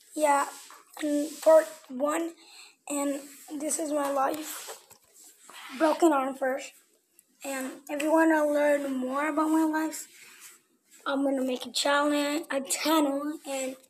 Yeah, and part one, and this is my life. Broken arm first. And if you want to learn more about my life, I'm gonna make a channel, and